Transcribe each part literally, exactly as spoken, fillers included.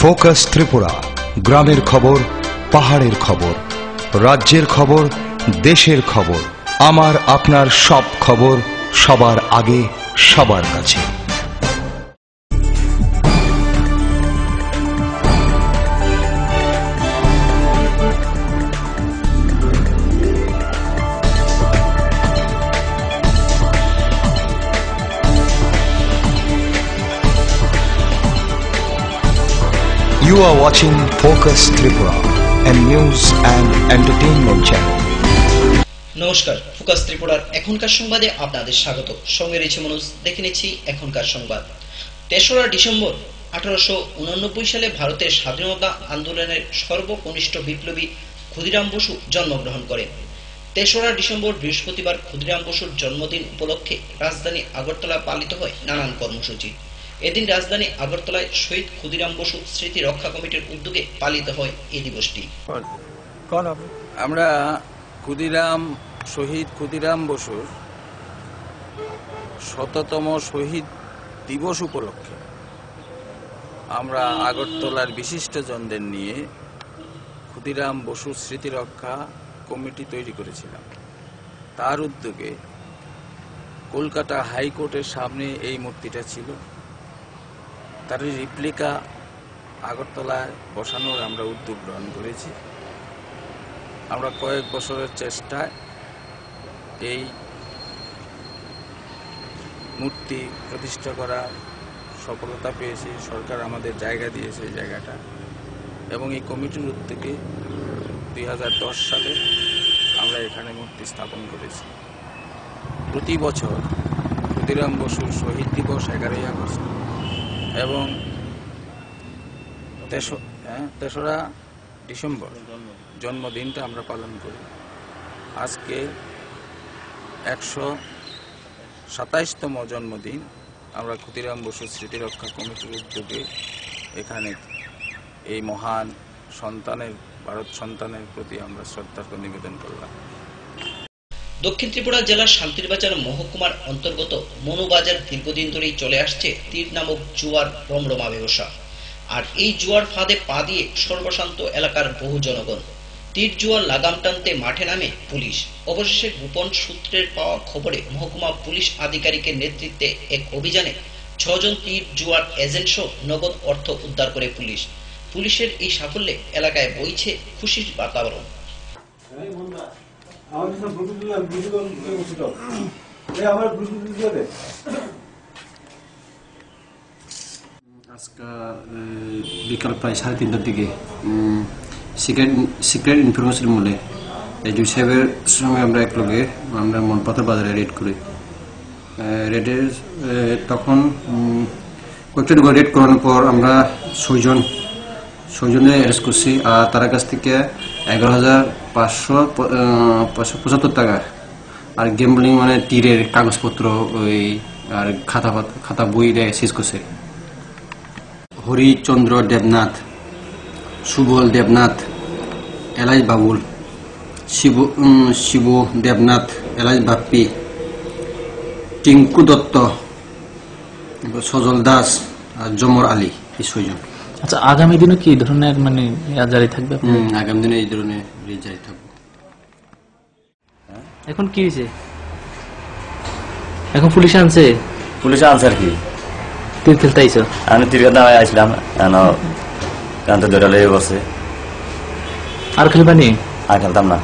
Focus Tripura, গ্রামের খবর, পাহাড়ের খবর, রাজ্যের খবর, দেশের খবর, আমার আপনার সব খবর সবার আগে সবার কাছে। You are watching Focus Tripura, a news and entertainment channel. নমস্কার, ফোকাস ত্রিপুরার এখনকার সংবাদে আপনাদের স্বাগত। সঙ্গে রয়েছে মনোজ। দেখে নিচ্ছি এখনকার সংবাদ। তেসরা ডিসেম্বর আঠারোশো উনানব্বই সালে ভারতের স্বাধীনতা আন্দোলনের সর্বকনিষ্ঠ বিপ্লবী ক্ষুদিরাম বসু জন্মগ্রহণ করেন। তেসরা ডিসেম্বর বৃহস্পতিবার ক্ষুদিরাম বসুর জন্মদিন উপলক্ষে রাজধানী আগরতলা পালিত হয় নানান কর্মসূচি। এদিন রাজধানী আগরতলায় শহীদ ক্ষুদিরাম বসু স্মৃতি রক্ষা কমিটির উদ্যোগে পালিত হয় এই দিবসটি। আমরা ক্ষুদিরাম শহীদ ক্ষুদিরাম বসুর শততম শহীদ দিবস উপলক্ষে আমরা আগরতলার বিশিষ্টজনদের নিয়ে ক্ষুদিরাম বসু স্মৃতি রক্ষা কমিটি তৈরি করেছিলাম। তার উদ্যোগে কলকাতা হাইকোর্টের সামনে এই মূর্তিটা ছিল। তার রিপ্লিকা আগরতলায় বসানোর আমরা উদ্যোগ গ্রহণ করেছি। আমরা কয়েক বছরের চেষ্টায় এই মূর্তি প্রতিষ্ঠা করা সফলতা পেয়েছি। সরকার আমাদের জায়গা দিয়েছে এই জায়গাটা, এবং এই কমিটির উদ্যোগে দুই হাজার দশ সালে আমরা এখানে মূর্তি স্থাপন করেছি। প্রতি বছর ক্ষুদিরাম বসুর শহীদ দিবস এগারোই আগস্ট এবং তেসরা ডিসেম্বর জন্মদিনটা আমরা পালন করি। আজকে একশো সাতাইশতম জন্মদিন আমরা ক্ষুদিরাম বসু স্মৃতি রক্ষা কমিটির উদ্যোগে এখানে এই মহান সন্তানের ভারত সন্তানের প্রতি আমরা শ্রদ্ধার্ঘ্য নিবেদন করলাম। দক্ষিণ ত্রিপুরা জেলার শান্তিরবাজার মহকুমার অন্তর্গত মনুবাজার দীর্ঘদিন ধরেই চলে আসছে তীর নামক জুয়ার রমরমা ব্যবসা। আর এই জুয়ার ফাঁদে পা দিয়ে সর্বশান্ত এলাকার বহু জনগণ। তীর জুয়ার লাগাম টানতে মাঠে নামে পুলিশ। অবশেষে গোপন সূত্রের পাওয়া খবরে মহকুমা পুলিশ আধিকারিকের নেতৃত্বে এক অভিযানে ছজন তীর জুয়ার এজেন্ট সহ নগদ অর্থ উদ্ধার করে পুলিশ। পুলিশের এই সাফল্যে এলাকায় বইছে খুশির বাতাবরণ। আজকে বিকাল প্রায় সাড়ে তিনটার দিকে সিক্রেট সিক্রেট ইনফরমেশন মূলে এডিও সাহেবের সঙ্গে আমরা এক লগে আমরা মনপাথর বাজারে রেড করি। রেডের তখন কয়েকটা দোকান রেড করানোর পর আমরা ছয়জন ছয়জনে অ্যারেস্ট করছি। আর তার কাছ থেকে এগারো হাজার পাঁচশো পাঁচশো পঁচাত্তর টাকা আর গেমলিং মানে তীরের কাগজপত্র ওই আর খাতা খাতা বই সিজ করছে। হরিচন্দ্র দেবনাথ, সুবল দেবনাথ, এলাই বাবুল, শিব শিব দেবনাথ, এলাই বাপ্পি, টিঙ্কু দত্ত, সজল দাস আর জমর আলী, এই ছয়জন। আচ্ছা, আগামী দিনে কি ধরনের মানে জারি থাকবে? আগামী দিনে এই ধরনের জারি থাকবে। এখন কি হয়েছে? এখন পুলিশ আনছে? পুলিশ আনছে আর কি। তীর খেলতে আইছো? আমি তীর খেলতে আসলাম, কান্ত ধরে লেগে বসে। আর খেলবানি? আর খেলতাম না।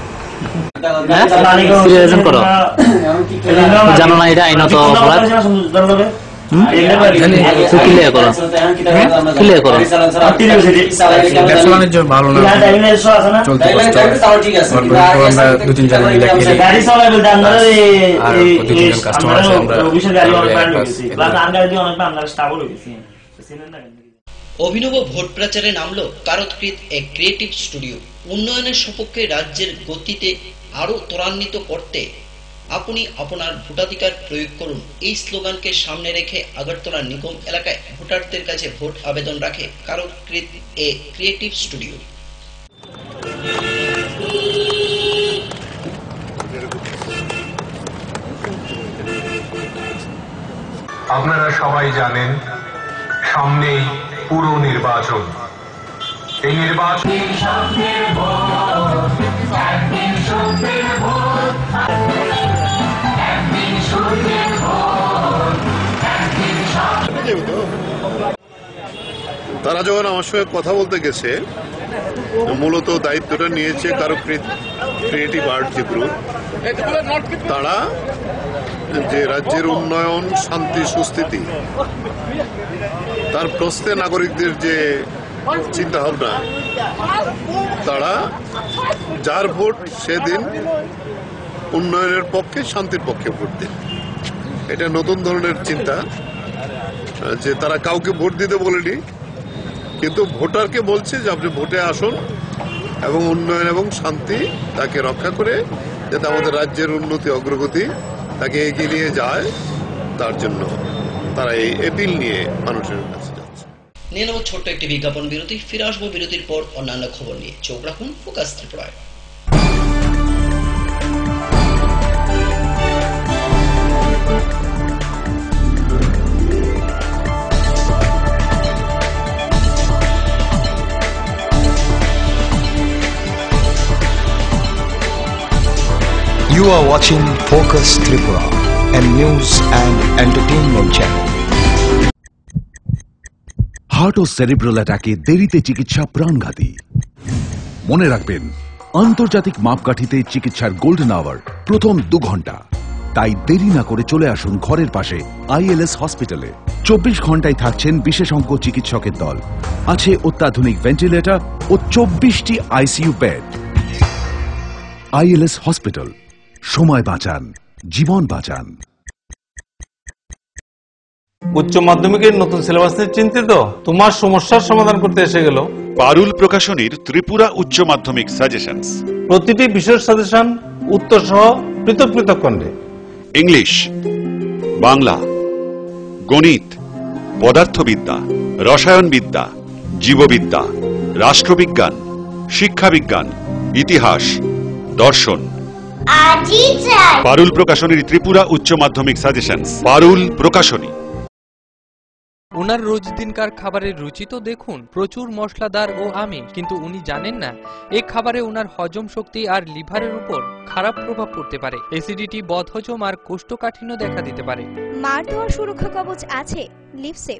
করো, জানো না এটা আইনত অপরাধ? অভিনব ভোট প্রচারে নামলো কারতকৃত এক ক্রিয়েটিভ স্টুডিও। উন্নয়নের সপক্ষে রাজ্যের গতিতে আরো ত্বরান্বিত করতে আপনি আপনার ভোটাধিকার প্রয়োগ করুন, এই স্লোগানকে সামনে রেখে আগরতলা নিগম এলাকায় ভোটারদের কাছে ভোট আবেদন রাখে কারতকৃত এ ক্রিয়েটিভ স্টুডিও। আপনারা সবাই জানেন সামনেই পুর নির্বাচন। এই নির্বাচন তারা যখন আমার সঙ্গে কথা বলতে গেছে, মূলত দায়িত্বটা নিয়েছে কারো ক্রিয়েটিভ আর্ট যে গ্রুপ, তারা যে রাজ্যের উন্নয়ন, শান্তি, সুস্থিতি, তার প্রশ্নে নাগরিকদের যে চিন্তা ভাবনা, তারা যার ভোট সেদিন উন্নয়নের পক্ষে, শান্তির পক্ষে ভোট দেন। এটা নতুন ধরনের চিন্তা, যে তারা কাউকে ভোট দিতে বলেনি, কিন্তু ভোটারকে বলছে যে আপনি ভোটে আসুন এবং উন্নয়ন এবং শান্তি তাকে রক্ষা করে যাতে আমাদের রাজ্যের উন্নতি, অগ্রগতি তাকে এগিয়ে নিয়ে যায়, তার জন্য তারা এই এপিল নিয়ে মানুষের কাছে যাচ্ছে। নিয়ে নেব ছোট্ট একটি বিজ্ঞাপন বিরতি। ফিরে আসবো বিরতির পর অন্যান্য খবর নিয়ে। চোখ রাখুন ফোকাস ত্রিপুরায়। You are watching Focus Tripura, a news and entertainment channel. Heart ও সেরিব্রাল অ্যাটাকে দেরিতে চিকিৎসা প্রাণঘাতী। মনে রাখবেন, আন্তর্জাতিক মাপকাঠিতে চিকিৎসার গোল্ডেন আওয়ার প্রথম দু ঘন্টা। তাই দেরি না করে চলে আসুন ঘরের পাশে আইএলএস হসপিটালে। চব্বিশ ঘন্টায় থাকছেন বিশেষজ্ঞ চিকিৎসকের দল, আছে অত্যাধুনিক ভেন্টিলেটর ও চব্বিশটি আইসিইউ বেড। আইএলএস হসপিটাল, সময় বাঁচান, জীবন বাঁচান। উচ্চ মাধ্যমিকের নতুন সিলেবাস নিয়ে চিন্তিত? তোমার সমস্যার সমাধান করতে এসে গেল পারুল প্রকাশনীর ত্রিপুরা উচ্চ মাধ্যমিক সাজেশনস। প্রতিটি বিষয়ের সাজেশন উত্তর সহ পৃথক পৃথক খণ্ডে। ইংলিশ, বাংলা, গণিত, পদার্থবিদ্যা, রসায়নবিদ্যা, জীববিদ্যা, রাষ্ট্রবিজ্ঞান, শিক্ষাবিজ্ঞান, ইতিহাস, দর্শন। পারুল প্রকাশনীর ত্রিপুরা উচ্চ মাধ্যমিক সাজেশনস। পারুল প্রকাশনী। ওনার রোজ দিনকার খাবারের রুচি তো দেখুন, প্রচুর মশলাদার ও আমিষ, কিন্তু উনি জানেন না এই খাবারে ওনার হজম শক্তি আর লিভারের উপর খারাপ প্রভাব পড়তে পারে। অ্যাসিডিটি, বদহজম আর কোষ্ঠকাঠিন্য দেখা দিতে পারে। মার দেওয়ার সুরক্ষা কবচ আছে লিভসেভ।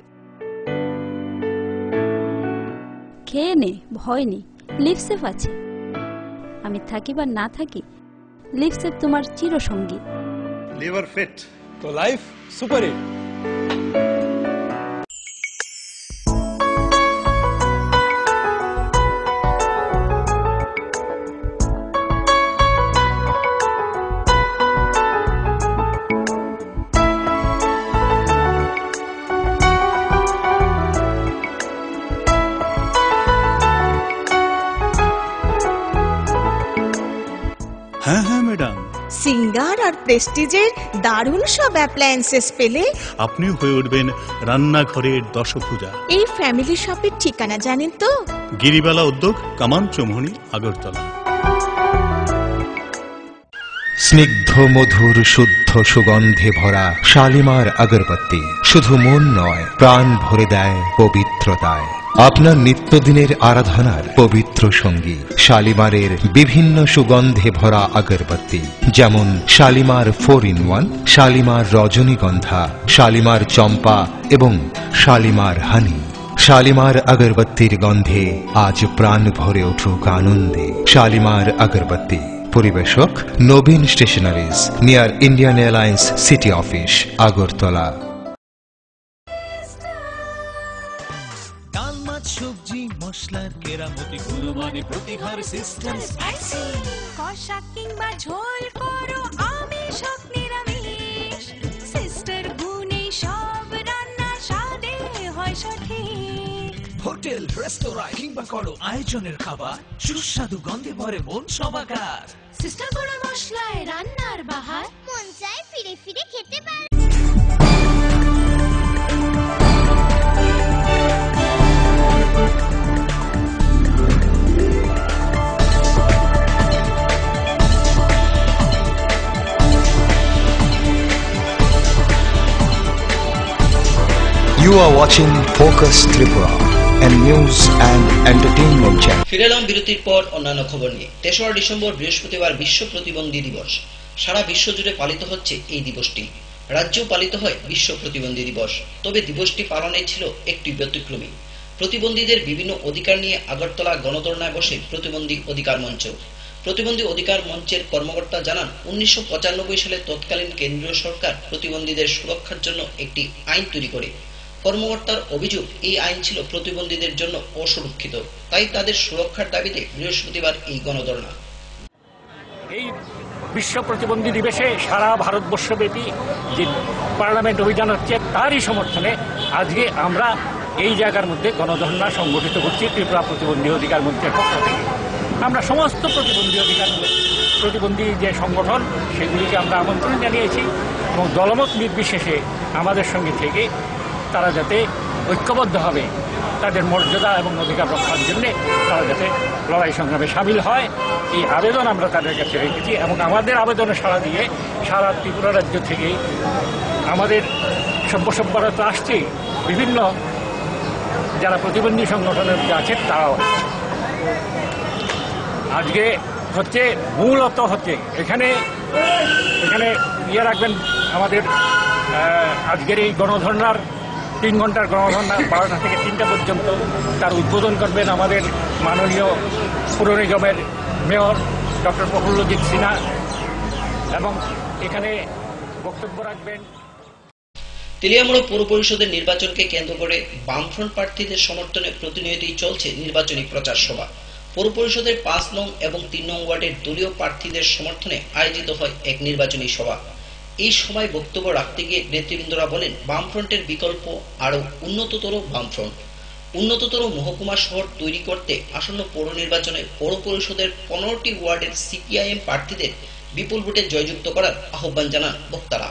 খেয়ে নে, ভয় নেই, লিভসেভ আছে। আমি থাকি বা না থাকি, লিভসেভ তোমার চিরসঙ্গী। লিভার ফিট তো লাইফ সুপার হিট। হ্যাঁ হ্যাঁ ম্যাডাম, সিঙ্গার আর প্রেস্টিজের দারুণ সব অ্যাপ্লায়েন্সেস পেলে আপনিও হয়ে উঠবেন রান্নাঘরের দশভুজা। এই ফ্যামিলি শপের ঠিকানা জানেন তো? গিরিবালা উদ্যোগ, কামান চৌমুহনী, আগরতলা। স্নিগ্ধ মধুর শুদ্ধ সুগন্ধে ভরা শালিমার আগরবাতি শুধু মন নয়, প্রাণ ভরে দেয় পবিত্রতায়। আপনার নিত্যদিনের আরাধনার পবিত্র সঙ্গী শালিমারের বিভিন্ন সুগন্ধে ভরা আগরবাতি, যেমন Shalimar four in one, Shalimar Rajanigandha, Shalimar চম্পা এবং শালিমার হানি। শালিমার আগরবাতির গন্ধে আজ প্রাণ ভরে উঠুক আনন্দে। শালিমার আগরবাতি। পরিবেশক Nabin stationeries, near Indian Airlines city office, Agartala. ডাল, মাছ, সবজি, মশলার কেরামতি, গুণমানে প্রতি ঘর সিস্টেম স্পাইসি। কষা কিংবা ঝোল করো আমিষ হোক নিরামিষ, সিস্টার গুণে সব রান্না স্বাদে হয় সঠিক। হোটেল, রেস্তোরাঁ কিংবা করো আয়োজনের খাবার, সুস্বাদু গন্ধে ভরে মন সমাকার। সিস্টার গুঁড়ো মশলায় রান্নার বাহার, মন চায় ফিরে ফিরে খেতে পারে। You are watching Focus Tripura, a news and entertainment channel. ফিরে এলাম বিরতির পর অন্যান্য খবর নিয়ে। তেসরা ডিসেম্বর বৃহস্পতিবার বিশ্ব প্রতিবন্ধী দিবস। সারা বিশ্ব জুড়ে পালিত হচ্ছে এই দিবসটি। রাজ্যেও পালিত হয় বিশ্ব প্রতিবন্ধী দিবস। তবে দিবসটি পালনে ছিল একটি ব্যতিক্রমী। প্রতিবন্ধীদের বিভিন্ন অধিকার নিয়ে আগরতলা গণধর্নায় বসে প্রতিবন্ধী অধিকার মঞ্চ। প্রতিবন্ধী অধিকার মঞ্চের কর্মকর্তা জানান, উনিশশো পঁচানব্বই সালে তৎকালীন কেন্দ্রীয় সরকার প্রতিবন্ধীদের সুরক্ষার জন্য একটি আইন তৈরি করে। কর্মকর্তার অভিযোগ, এই আইন ছিল প্রতিবন্ধীদের জন্য অসুরক্ষিত, তাই তাদের সুরক্ষার দাবিতে বৃহস্পতিবার এই গণধর্না। এই বিশ্ব প্রতিবন্ধী দিবসে সারা ভারতবর্ষব্যাপী যে পার্লামেন্ট অভিযান হচ্ছে তারই সমর্থনে আজকে আমরা এই জায়গার মধ্যে গণধর্না সংগঠিত করছি ত্রিপুরা প্রতিবন্ধী অধিকার মঞ্চের পক্ষ থেকে। আমরা সমস্ত প্রতিবন্ধী অধিকার প্রতিবন্ধী যে সংগঠন সেগুলিকে আমরা আমন্ত্রণ জানিয়েছি এবং দলমত নির্বিশেষে আমাদের সঙ্গে থেকে তারা যাতে ঐক্যবদ্ধভাবে তাদের মর্যাদা এবং অধিকার রক্ষার জন্য তারা যাতে লড়াই সংগ্রামে সামিল হয়, এই আবেদন আমরা তাদের কাছে রেখেছি। এবং আমাদের আবেদনে সাড়া দিয়ে সারা ত্রিপুরা রাজ্য থেকে আমাদের সভ্যসভ্যরা তো আসছেই, বিভিন্ন যারা প্রতিবন্ধী সংগঠনের আছে তারাও আজকে হচ্ছে মূলত হচ্ছে এখানে এখানে ইয়ে রাখবেন আমাদের আজকের এই গণধর্নার তিন ঘন্টার গণধর্না বারোটা থেকে তিনটা পর্যন্ত তার উদ্বোধন করবেন আমাদের মাননীয় পুর নিগমের মেয়র ডক্টর প্রফুল্লজিৎ সিনহা এবং এখানে বক্তব্য রাখবেন। তেলিয়ামুড়া পৌর পরিষদের নির্বাচনকে কেন্দ্র করে বামফ্রন্ট প্রার্থীদের সমর্থনে প্রতিনিয়তই চলছে নির্বাচনী প্রচার সভা। পৌর পরিষদের পাঁচ নং এবং তিন নং ওয়ার্ডের দলীয় প্রার্থীদের সমর্থনে আয়োজিত হয় এক নির্বাচনী সভা। এই সভায় বক্তব্য রাখতে গিয়ে নেতৃবৃন্দরা বলেন, বামফ্রন্টের বিকল্প আরও উন্নততর বামফ্রন্ট। উন্নততর মহকুমা শহর তৈরি করতে আসন্ন পৌর নির্বাচনে পৌর পরিষদের পনেরোটি ওয়ার্ডের সিপিআইএম প্রার্থীদের বিপুল ভোটে জয়যুক্ত করার আহ্বান জানান বক্তারা।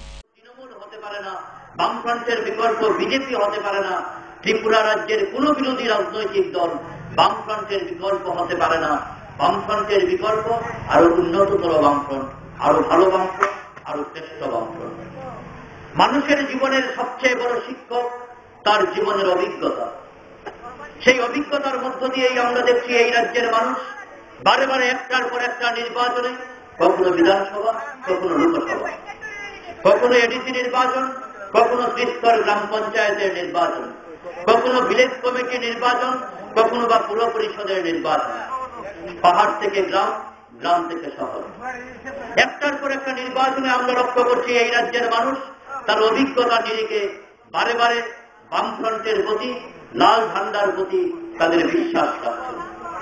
বামফ্রন্টের বিকল্প বিজেপি হতে পারে না। ত্রিপুরা রাজ্যের কোন বিরোধী রাজনৈতিক দল বামফ্রন্টের বিকল্প হতে পারে না। বামফ্রন্টের বিকল্প আরো উন্নততর বামফ্রন্ট, আরো ভালো বামফ্রন্ট, আরো শ্রেষ্ঠ বামফ্রন্ট। মানুষের জীবনের সবচেয়ে বড় শিক্ষক তার জীবনের অভিজ্ঞতা। সেই অভিজ্ঞতার মধ্য দিয়েই আমরা দেখছি এই রাজ্যের মানুষ বারে বারে একটার পর একটা নির্বাচনে, কখনো বিধানসভা, কখনো লোকসভা, কখনো এডিসি নির্বাচন, কখনো ত্রিস্তর গ্রাম পঞ্চায়েতের নির্বাচন, কখনো ভিলেজ কমিটি নির্বাচন, কখনো বা পুর পরিষদের নির্বাচন, পাহাড় থেকে গ্রাম, গ্রাম থেকে শহর, একটার পর একটা নির্বাচনে আমরা লক্ষ্য করছি এই রাজ্যের মানুষ তার অভিজ্ঞতা নিরিখে বারে বারে বামফ্রন্টের প্রতি, লাল ঝান্ডার প্রতি তাদের বিশ্বাস রাখছে।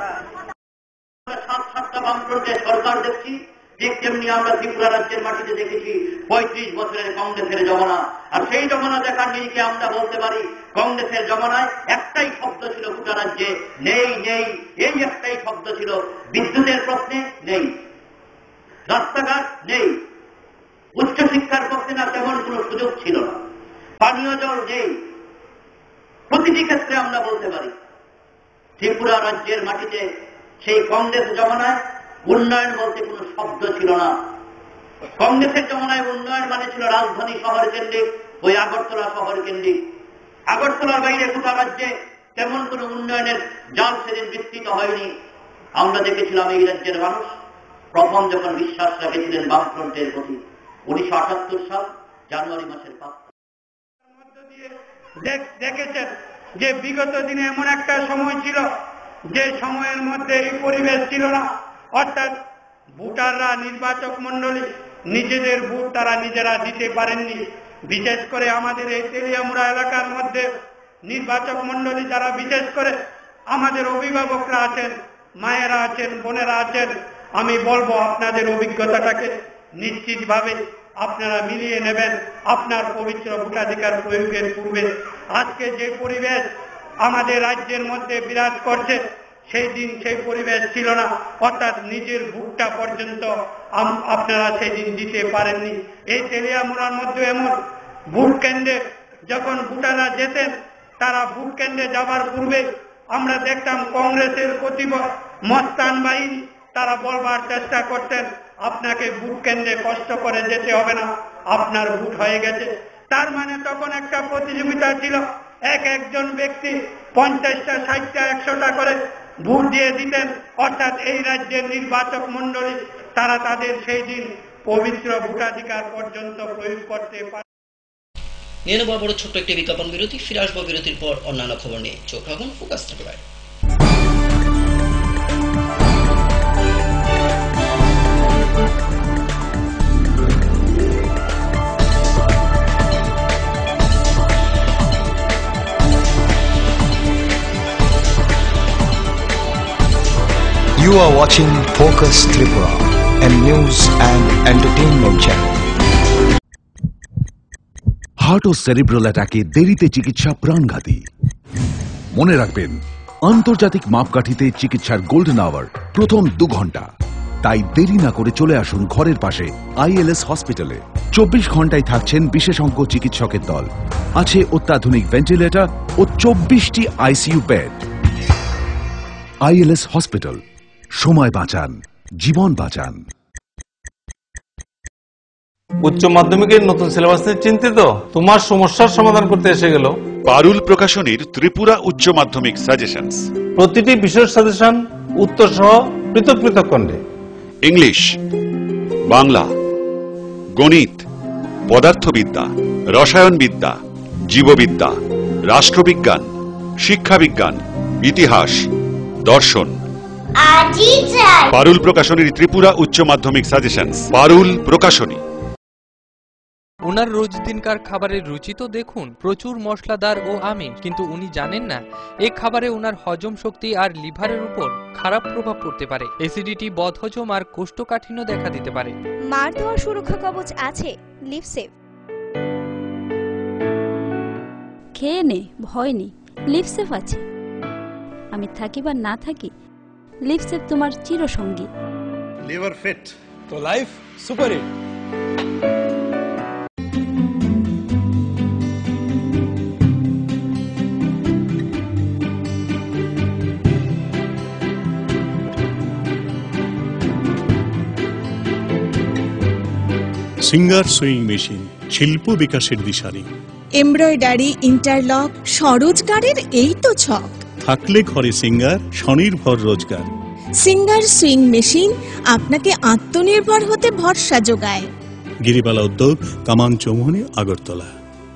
সাত সাতটা বামফ্রন্টের সরকার দেখছি, ঠিক তেমনি আমরা ত্রিপুরা রাজ্যের মাটিতে দেখেছি পঁয়ত্রিশ বছরের কংগ্রেসের জমানা। আর সেই জমানা দেখার নিরিখে আমরা বলতে পারি, কংগ্রেসের জমানায় একটাই শব্দ ছিল গোটা রাজ্যে, নেই নেই, এই একটাই শব্দ ছিল। বিদ্যুতের প্রশ্নে নেই, রাস্তাঘাট নেই, উচ্চশিক্ষার প্রশ্নে না তেমন কোনো সুযোগ ছিল না, পানীয় জল নেই। প্রতিটি ক্ষেত্রে আমরা বলতে পারি ত্রিপুরা রাজ্যের মাটিতে সেই কংগ্রেস জমানায় উন্নয়ন বলতে কোনো শব্দ ছিল না। কংগ্রেসের জমানায় উন্নয়ন মানে ছিল রাজধানী শহর কেন্দ্রিক, ওই আগরতলা শহর কেন্দ্রিক। আগরতলার বাইরে গোটা রাজ্যে তেমন কোনো উন্নয়নের জাল সেদিন বিস্তৃত হয়নি। আমরা দেখেছিলাম এই রাজ্যের মানুষ প্রথম যখন বিশ্বাস রেখেছিলেন বামফ্রন্টের প্রতি, উনিশশো আটাত্তর সাল জানুয়ারি মাসের পাঁচ দেখেছেন যে বিগত দিনে এমন একটা সময় ছিল যে সময়ের মধ্যে এই পরিবেশ ছিল না। অর্থাৎ ভোটাররা, নির্বাচক মন্ডলী নিজেদের ভোট তারা নিজেরা দিতে পারেননি। বিশেষ করে আমাদের এই তেলিয়ামুড়া এলাকার মধ্যে নির্বাচক মন্ডলী যারা, বিশেষ করে আমাদের অভিভাবকরা আছেন, মায়েরা আছেন, বোনেরা আছেন, আমি বলবো আপনাদের অভিজ্ঞতাটাকে নিশ্চিতভাবে আপনারা মিলিয়ে নেবেন আপনার পবিত্র ভোটাধিকার প্রয়োগের পূর্বে। আজকে যে পরিবেশ আমাদের রাজ্যের মধ্যে বিরাজ করছে, সেই দিন সেই পরিবেশ ছিল না। অর্থাৎ নিজের ভোটটা পর্যন্ত আপনারা সেই দিন দিতে পারেননি। এই তেলিয়ামুড়ার মধ্যে এমন ভোট কেন্দ্রে যখন ভোটাররা যেতেন, তারা ভোট কেন্দ্রে যাবার পূর্বে আমরা দেখতাম কংগ্রেসের কতিপয় মস্তান বাহিনী তারা বলবার চেষ্টা করতেন, আপনাকে ভোট কেন্দ্রে কষ্ট করে যেতে হবে না, আপনার ভোট হয়ে গেছে। তার মানে তখন একটা প্রতিযোগিতা ছিল এক একজন ব্যক্তি পঞ্চাশটা ষাটটা একশোটা করে ভোট দিয়ে দিতেন, অর্থাৎ এই রাজ্যের নির্বাচক মন্ডলী তারা তাদের সেই দিন পবিত্র ভোটাধিকার পর্যন্ত প্রয়োগ করতে পারে। নিয়ে নেব বড় ছোট্ট একটি বিজ্ঞাপন বিরতি, ফিরে আসবো বিরতির পর অন্যান্য খবর নিয়ে। চোখ রাখুন ফোকাস ত্রিপুরায়। You are watching Focus Tripura, a news and entertainment channel. Heart ও সেরিব্রাল অ্যাটাকে দেরিতে চিকিৎসা প্রাণঘাতী। মনে রাখবেন, আন্তর্জাতিক মাপকাঠিতে চিকিৎসার গোল্ডেন আওয়ার প্রথম দু ঘন্টা। তাই দেরি না করে চলে আসুন ঘরের পাশে আইএলএস হসপিটালে। চব্বিশ ঘন্টায় থাকছেন বিশেষজ্ঞ চিকিৎসকের দল, আছে অত্যাধুনিক ভেন্টিলেটর ও চব্বিশটি আইসিইউ বেড। আইএলএস হসপিটাল, সময় বাঁচান, জীবন বাঁচান। উচ্চ মাধ্যমিকের নতুন সিলেবাস নিয়ে চিন্তিত? তোমার সমস্যার সমাধান করতে এসে গেল পারুল প্রকাশনীর ত্রিপুরা উচ্চ মাধ্যমিক সাজেশনস। প্রতিটি বিষয়ের সাজেশন উত্তর সহ পৃথক পৃথক খণ্ডে। ইংলিশ, বাংলা, গণিত, পদার্থবিদ্যা, রসায়নবিদ্যা, জীববিদ্যা, রাষ্ট্রবিজ্ঞান, শিক্ষাবিজ্ঞান, ইতিহাস, দর্শন। পারুল প্রকাশনীর ত্রিপুরা উচ্চ মাধ্যমিক সাজেশনস। পারুল প্রকাশনী। ওনার রোজ দিনকার খাবারের রুচি তো দেখুন, প্রচুর মশলাদার ও আমিষ, কিন্তু উনি জানেন না এই খাবারে ওনার হজম শক্তি আর লিভারের উপর খারাপ প্রভাব পড়তে পারে। অ্যাসিডিটি, বদহজম আর কোষ্ঠকাঠিন্য দেখা দিতে পারে। মার দেওয়া সুরক্ষা কবচ আছে লিভসেভ। খেয়ে নে, ভয় নেই, লিভসেভ আছে। আমি থাকি বা না থাকি, লিভসেভ তোমার চিরসঙ্গী। লিভার ফিট তো life super hit. Singer sewing machine, শিল্প বিকাশের দিশারি। এমব্রয়ডারি, ইন্টারলক, স্বরোজগারের এই তো ছক। থাকলে ঘরে সিঙ্গার, স্বনির্ভর রোজগার। সিঙ্গার সুইং মেশিন আপনাকে আত্মনির্ভর হতে ভরসা যোগায়। গিরিবালা উদ্যোগ, কামাং চৌমুহনী, আগরতলা।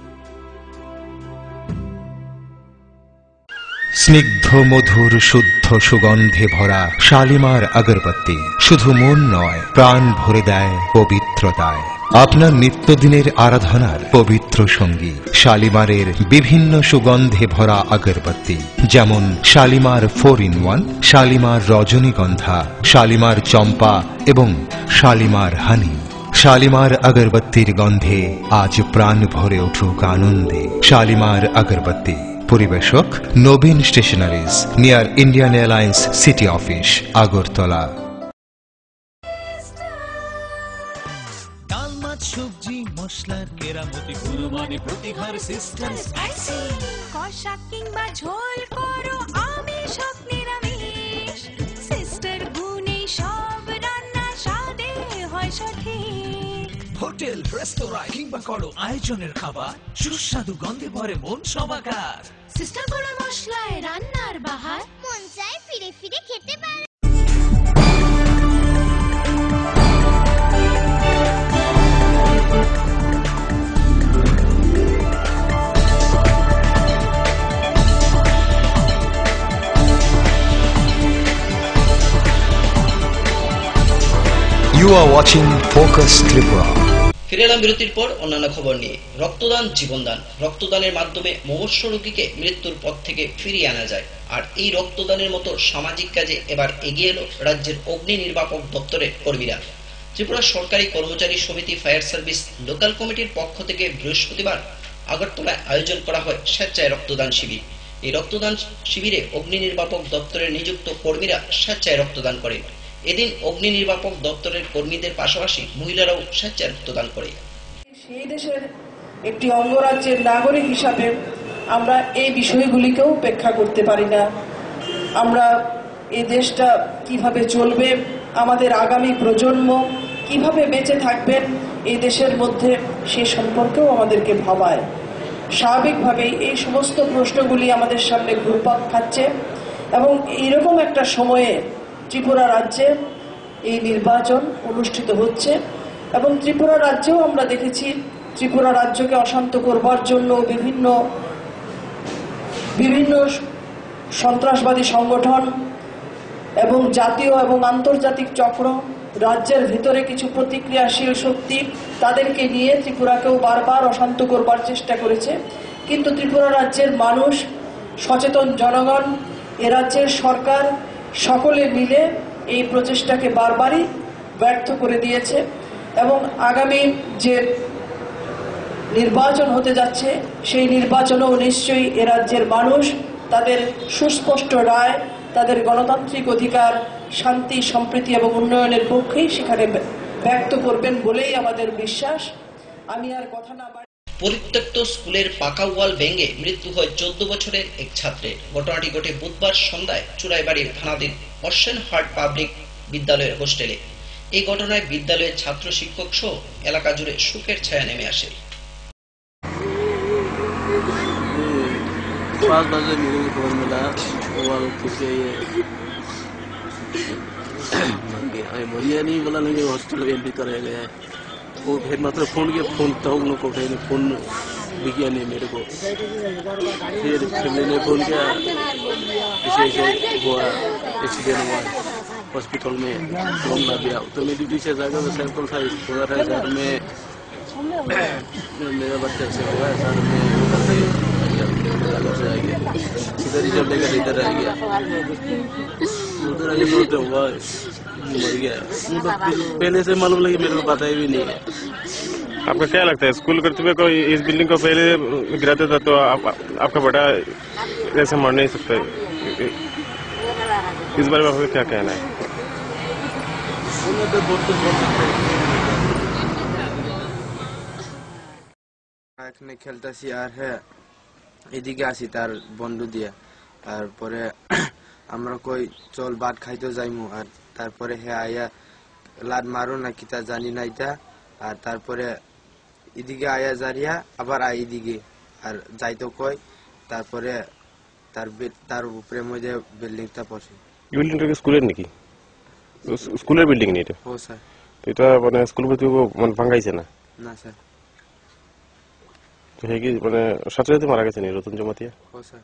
স্নিগ্ধ মধুর শুদ্ধ সুগন্ধে ভরা শালিমার আগরবাতি শুধু মন নয়, প্রাণ ভরে দেয় পবিত্রতায়। আপনার নিত্যদিনের আরাধনার পবিত্র সঙ্গী শালিমারের বিভিন্ন সুগন্ধে ভরা আগরবাতি, যেমন Shalimar four in one, Shalimar Rajanigandha, Shalimar চম্পা এবং শালিমার হানি। শালিমার আগরবাতির গন্ধে আজ প্রাণ ভরে উঠুক আনন্দে। শালিমার আগরবাতি। পরিবেশক Nabin stationeries, near Indian Airlines city office, Agartala. ডাল, মাছ, সবজি, মশলার কেরামতি, কুরবানি, প্রতিঘর সিস্টেম, স্পাইসি, কষা কিংবা ঝোল করো আমিষ হোক নিরামিষ, সিস্টার গুণে সব রান্না স্বাদে হয় সঠিক। হোটেল, রেস্তোরাঁ কিংবা করো আয়োজনের খাবার, সুস্বাদু গন্ধে ভরে মন সমাকার। সিস্টার গুঁড়ো মশলায় রান্নার বাহার, মন চায় ফিরে ফিরে খেতে পারে। You are watching Focus Tripura. ফিরে এলাম বিরতির পর অন্যান্য খবর নিয়ে। রক্তদান জীবনদান। রক্তদানের মাধ্যমে মুমূর্ষ রোগীকে মৃত্যুর পথ থেকে ফিরিয়ে আনা যায়। আর এই রক্তদানের মতো সামাজিক কাজে এবার এগিয়ে এলো রাজ্যের অগ্নি নির্বাপক দপ্তরের কর্মীরা। ত্রিপুরা সরকারি কর্মচারী সমিতি ফায়ার সার্ভিস লোকাল কমিটির পক্ষ থেকে বৃহস্পতিবার আগরতলায় আয়োজন করা হয় স্বেচ্ছায় রক্তদান শিবির। এই রক্তদান শিবিরে অগ্নি নির্বাপক দপ্তরের নিযুক্ত কর্মীরা স্বেচ্ছায় রক্তদান করেন। এদিন অগ্নি নির্বাপক দপ্তরের কর্মীদের পাশাপাশি মহিলারাও স্বেচ্ছায় রক্তদান করে। সেই দেশের একটি অঙ্গরাজ্যের নাগরিক হিসাবে আমরা এই বিষয়গুলিকেও উপেক্ষা করতে পারি না। আমরা এই দেশটা কিভাবে চলবে, আমাদের আগামী প্রজন্ম কিভাবে বেঁচে থাকবেন এই দেশের মধ্যে, সে সম্পর্কেও আমাদেরকে ভাবায়। স্বাভাবিকভাবেই এই সমস্ত প্রশ্নগুলি আমাদের সামনে ঘুরপাক খাচ্ছে এবং এইরকম একটা সময়ে ত্রিপুরা রাজ্যে এই নির্বাচন অনুষ্ঠিত হচ্ছে এবং ত্রিপুরা রাজ্যেও আমরা দেখেছি ত্রিপুরা রাজ্যকে অশান্ত করবার জন্য বিভিন্ন বিভিন্ন সন্ত্রাসবাদী সংগঠন এবং জাতীয় এবং আন্তর্জাতিক চক্র রাজ্যের ভিতরে কিছু প্রতিক্রিয়াশীল শক্তি তাদেরকে নিয়ে ত্রিপুরাকেও বারবার অশান্ত করবার চেষ্টা করেছে, কিন্তু ত্রিপুরা রাজ্যের মানুষ, সচেতন জনগণ, এ রাজ্যের সরকার সকলে মিলে এই প্রচেষ্টাকে বারবারই ব্যর্থ করে দিয়েছে এবং আগামী যে নির্বাচন হতে যাচ্ছে সেই নির্বাচনেও নিশ্চয়ই এ রাজ্যের মানুষ তাদের সুস্পষ্ট রায়, তাদের গণতান্ত্রিক অধিকার, শান্তি, সম্প্রীতি এবং উন্নয়নের পক্ষেই সেখানে ব্যক্ত করবেন বলেই আমাদের বিশ্বাস। আমি আর কথা না বাড়ি। পরিত্যক্ত স্কুলের পাকা ওয়াল ভেঙে মৃত্যু হয় চোদ্দ বছরের এক ছাত্রের। ঘটনাটি ঘটে বুধবার সন্ধ্যায় চুরাইবাড়ির থানাধীন অশ্বেন হার্ট পাবলিক বিদ্যালয়ের হোস্টেলে। এই ঘটনায় বিদ্যালয়ের ছাত্র শিক্ষক সহ এলাকা জুড়ে শোকের ছায়া নেমে আসে। पाँच बजे मेरे को फोन मिला, वाल किसे ये मरिया नहीं बोला, लेकिन हॉस्टल में भीतर रह गया है वो। फिर मतलब फोन किया, फोन था उन लोग को, फिर फोन भी किया नहीं मेरे को। फिर फैमिली ने फोन किया, ऐसे ऐसे हुआ, एक्सीडेंट हुआ हॉस्पिटल में, फोन लग गया। तो मैं ड्यूटी से जाकर सैंपल था पूरा था सर में, मेरा बच्चा से हुआ है सर में, इधर ही जब लेकर इधर आ गया, उधर आगे बहुत हुआ, मर गया। पहले से मालूम लगी, मेरे को पता ही भी नहीं है। आपका क्या लगता है स्कूल कर्तव्य को इस बिल्डिंग को पहले गिराता था तो आप, आपका बेटा ऐसे मर नहीं सकता? इस बारे में आपका क्या कहना है? এখানে খেলতেছি আর হ্যাঁ এদিকে আসি তার বন্ধু দিয়া, তারপরে আমরা কই চল ভাত খাইতে যাইমু, আর তারপরে হ্যাঁ আয়া লাদ মারো না কি তা জানি না এটা, আর তারপরে এদিকে আয়া জারিয়া আবার আই এদিকে আর যাইতো কই, তারপরে তার তার উপরে মধ্যে বিল্ডিংটা পড়ছে। বিল্ডিংটা কি স্কুলের নাকি? স্কুলের বিল্ডিং নেই এটা? ও স্যার। তো এটা মানে স্কুল কর্তৃপক্ষ মানে ভাঙাইছে না? না স্যার। তো কি মানে সাথে সাথে মারা গেছে নি রতন জমাতিয়া? ও স্যার।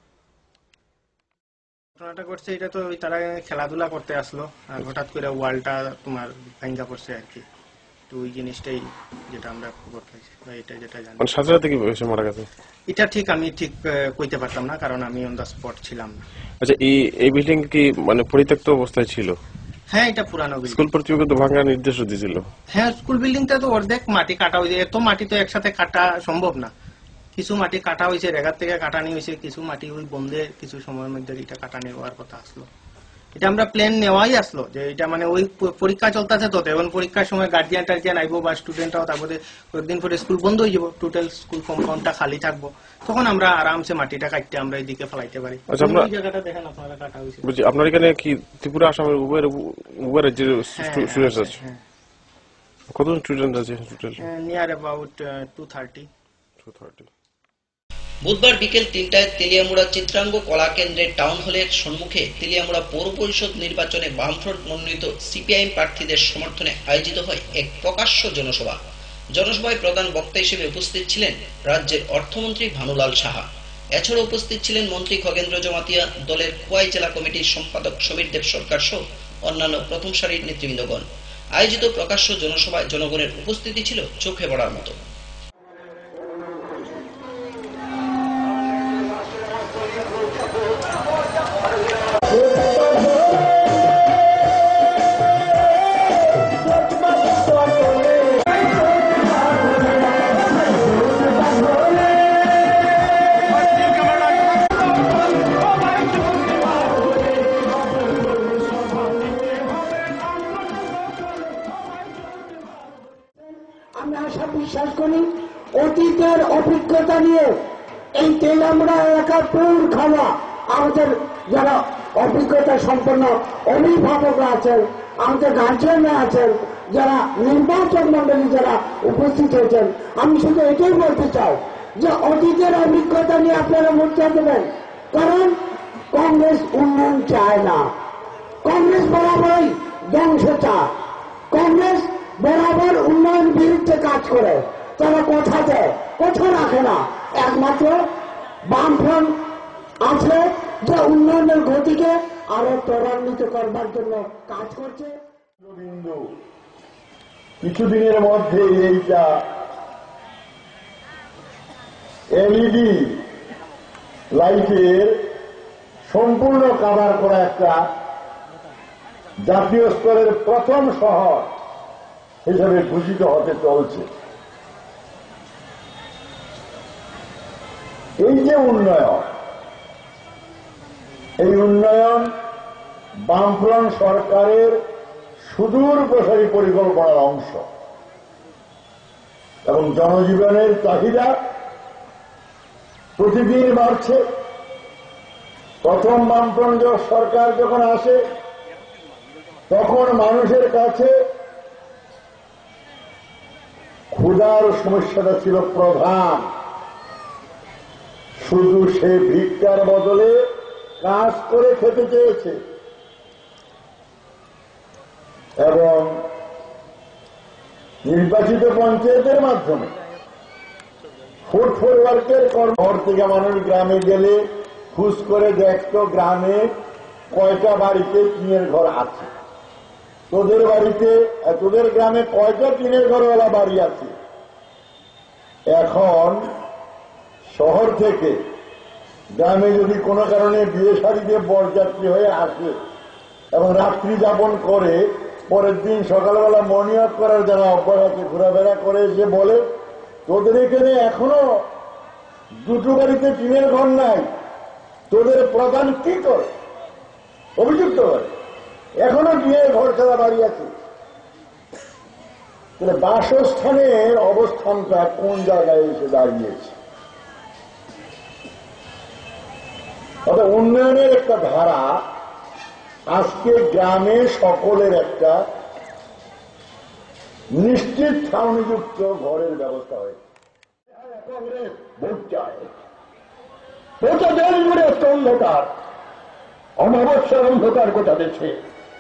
ঘটনাটা করছে এটা তো তারা খেলাধুলা করতে আসলো আর হঠাৎ করে ওয়ালটা তোমার ভাঙা পড়ছে আর কি। তো ওই জিনিসটাই যেটা আমরা খবর পাইছি বা এটা যেটা জানি। মানে সাথে সাথে কি এসে মারা গেছে? এটা ঠিক আমি ঠিক কইতে পারতাম না, কারণ আমি অন দা স্পট ছিলাম না। আচ্ছা, এই এই বিল্ডিং কি মানে পরিত্যক্ত অবস্থায় ছিল? হ্যাঁ, এটা পুরানো বিল্ডিং। স্কুল কর্তৃপক্ষ তো ভাঙার নির্দেশ দিয়েছিল। হ্যাঁ, স্কুল বিল্ডিংটা তো অর্ধেক মাটি কাটা হয়েছে, এত মাটি তো একসাথে কাটা সম্ভব না। কিছু মাটি কাটা হয়েছে, রেগার থেকে কাটানি হয়েছে, কিছু মাটি ওই বন্ধে কিছু সময়ের মধ্যে এটা কাটা নেওয়ার কথা আসলো। এটা আমরা প্ল্যান নেওয়াই আসলো যে এটা মানে ওই পরীক্ষা চলতেছে তো, এখন পরীক্ষার সময় গার্জিয়ান টার্জিয়ান আইবো বা স্টুডেন্টরাও, তারপরে কয়েকদিন পরে স্কুল বন্ধ হয়ে যাবো, টোটাল স্কুল কম্পাউন্ডটা খালি থাকবো, তখন আমরা আরামসে মাটিটা কাটতে আমরা এইদিকে ফেলাইতে পারি। এই জায়গাটা দেখেন আপনারা কাটা হয়েছে। বুঝি আপনার এখানে কি ত্রিপুরা আসামের উভয় উভয় রাজ্যের স্টুডেন্টস আছে? কতজন স্টুডেন্ট আছে total? Near about two thirty. বুধবার বিকেল তিনটায় তেলিয়ামুড়া চিত্রাঙ্গ কলা কেন্দ্রের টাউন হলের সম্মুখে তেলিয়ামুড়া পৌর পরিষদ নির্বাচনে বামফ্রন্ট মনোনীত সিপিআইএম প্রার্থীদের সমর্থনে আয়োজিত হয় এক প্রকাশ্য জনসভা। জনসভায় প্রধান বক্তা হিসেবে উপস্থিত ছিলেন রাজ্যের অর্থমন্ত্রী ভানুলাল সাহা। এছাড়া উপস্থিত ছিলেন মন্ত্রী খগেন্দ্র জমাতিয়া, দলের খোয়াই জেলা কমিটির সম্পাদক সমীর দেব সরকার সহ অন্যান্য প্রথম সারির নেতৃবৃন্দগণ। আয়োজিত প্রকাশ্য জনসভায় জনগণের উপস্থিতি ছিল চোখে পড়ার মতো। আমরা আশা বিশ্বাস করি অতীতের অভিজ্ঞতা নিয়ে এই তেলামুড়া এলাকার পৌর খাওয়া আমাদের যারা অভিজ্ঞতা সম্পন্ন অভিভাবকরা আছেন, আমাদের গার্জিয়ানরা আছেন, যারা নির্বাচন মন্ডলী যারা উপস্থিত হয়েছেন, আমি শুধু এটাই বলতে চাই যে অতীতের অভিজ্ঞতা নিয়ে আপনারা মোর্চা দেবেন, কারণ কংগ্রেস উন্নয়ন চায় না। কংগ্রেস বরাবরই ধ্বংস চায়। কংগ্রেস বরাবর উন্নয়ন বিরুদ্ধে কাজ করে। তারা কথা দেয়, কথা রাখে না। একমাত্র বামফ্রন্ট আছে যে উন্নয়নের গতিকে আরো ত্বরান্বিত করবার জন্য কাজ করছে। কিছুদিনের মধ্যে এইটা এলইডি লাইটের সম্পূর্ণ কাভার করা একটা জাতীয় স্তরের প্রথম শহর হিসেবে ঘোষিত হতে চলছে। এই যে উন্নয়ন, এই উন্নয়ন বামফ্রন্ট সরকারের সুদূর প্রসারী পরিকল্পনার অংশ এবং জনজীবনের চাহিদা প্রতিদিন বাড়ছে। প্রথম বামফ্রন্ট সরকার যখন আসে তখন মানুষের কাছে ক্ষুধার সমস্যাটা ছিল প্রধান। শুধু সে ভিক্ষার বদলে কাজ করে খেতে চেয়েছে এবং নির্বাচিত পঞ্চায়েতের মাধ্যমে ফুড ফরওয়ার্কের কর্মর থেকে মানুষ গ্রামে গেলে খুঁজ করে দেখত গ্রামে কয়টা বাড়িতে টিনের ঘর আছে, তোদের বাড়িতে তোদের গ্রামে কয়টা টিনের ঘরওয়ালা বাড়ি আছে। এখন শহর থেকে গ্রামে যদি কোনো কারণে বিয়ে শাড়িতে বরযাত্রী হয়ে আসে এবং রাত্রি যাপন করে পরের দিন সকালবেলা মর্নিং ওয়াক করার যারা অভ্যাস আছে ঘোরাফেরা করে এসে বলে তোদের এখানে এখনো দুটো বাড়িতে টিনের ঘর নাই, তোদের প্রধান কি করে অভিযুক্ত করে এখনো টিনের ঘর ছাড়া বাড়ি আছে। তাহলে বাসস্থানের অবস্থানটা কোন জায়গায় এসে দাঁড়িয়েছে? অর্থাৎ উন্নয়নের একটা ধারা আজকে গ্রামে সকলের একটা নিশ্চিত ছাউনিযুক্ত ঘরের ব্যবস্থা হয়েছে। কংগ্রেস ভোট চায়, গোটা দেশ জুড়ে একটা অন্ধকার, অমাবস্যার অন্ধকার গোটা দেশে।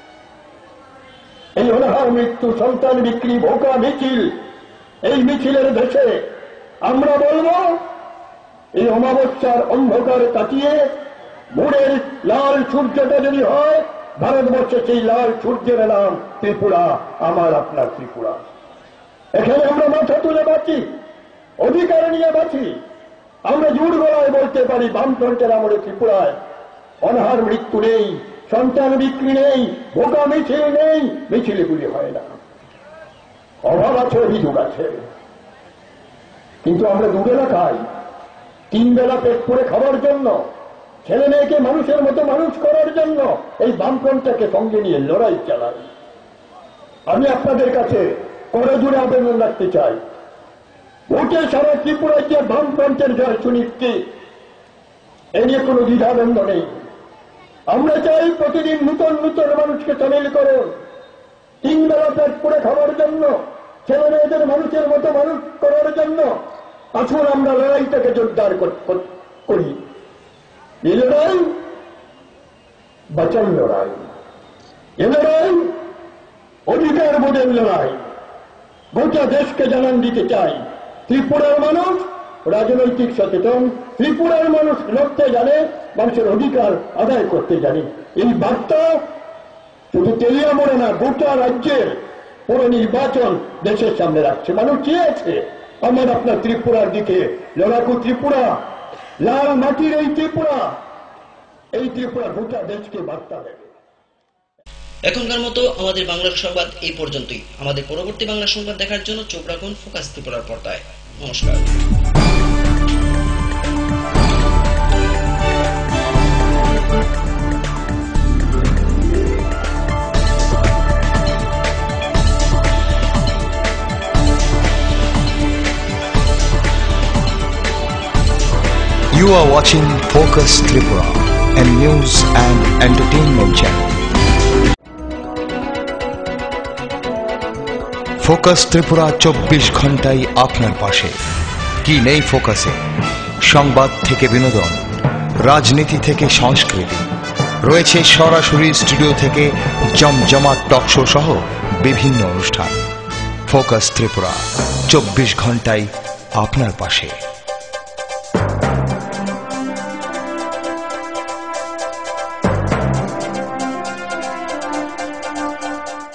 এই অনাহার মৃত্যু, সন্তান বিক্রি, ভোকা মিছিল, এই মিছিলের দেশে আমরা বলবো এই অমাবস্যার অন্ধকার কাটিয়ে ভোরের লাল সূর্যটা যদি হয়, ভারতবর্ষে সেই লাল সূর্যের নাম ত্রিপুরা, আমার আপনার ত্রিপুরা। এখানে আমরা মাথা তুলে বাঁচি, অধিকার নিয়ে বাঁচি। আমরা জোর গলায় বলতে পারি বামফ্রন্টের আমলে ত্রিপুরায় অনাহার মৃত্যু নেই, সন্তান বিক্রি নেই, ভোকা মিছিল নেই, মিছিলগুলি হয় না। অভাব আছে, অভিযোগ আছে, কিন্তু আমরা দুবেলা খাই, তিন বেলা পেট করে খাবার জন্য, ছেলে মেয়েকে মানুষের মতো মানুষ করার জন্য এই বামফ্রন্টটাকে সঙ্গে নিয়ে লড়াই চালাই। আমি আপনাদের কাছে করে জুড়ে আবেদন রাখতে চাই, ভোটে সারা ত্রিপুরায় যে বামফ্রন্টের জয় সুনিশ্চিত, এ নিয়ে কোনো দ্বিধাদ্বন্দ্ব নেই। আমরা চাই প্রতিদিন নূতন নূতন মানুষকে সামিল করুন, তিন বেলা পেট করে খাওয়ার জন্য, ছেলে মেয়েদের মানুষের মতো মানুষ করার জন্য। আসুন আমরা লড়াইটাকে জোরদার করি। এই লড়াই বাঁচার লড়াই, এ লড়াই অধিকার বোধের লড়াই। গোটা দেশকে জানান দিতে চাই, ত্রিপুরার মানুষ রাজনৈতিক সচেতন, ত্রিপুরার মানুষ লড়তে জানে, মানুষের অধিকার আদায় করতে জানে। এই বার্তা শুধু তেলিয়ামোড়ে না, গোটা রাজ্যের পুরো নির্বাচন দেশের সামনে রাখছে। মানুষ চেয়েছে আমার আপনার ত্রিপুরার দিকে, লড়াকু ত্রিপুরা, লাল মাটির এই ত্রিপুরা, এই ত্রিপুরা গোটা দেশকে বার্তা দেবে। এখনকার মতো আমাদের বাংলা সংবাদ এই পর্যন্তই। আমাদের পরবর্তী বাংলা সংবাদ দেখার জন্য চোখ রাখুন ফোকাস ত্রিপুরার পর্দায়। নমস্কার। You are watching Focus Tripura, a news and entertainment channel. Focus Tripura চব্বিশ ঘন্টাই আপনার পাশে। কি নেই ফোকাসে? সংবাদ থেকে বিনোদন, রাজনীতি থেকে সংস্কৃতি, রয়েছে সরাসরি স্টুডিও থেকে জমজমাট টক শো সহ বিভিন্ন অনুষ্ঠান। ফোকাস ত্রিপুরা চব্বিশ ঘন্টায় আপনার পাশে।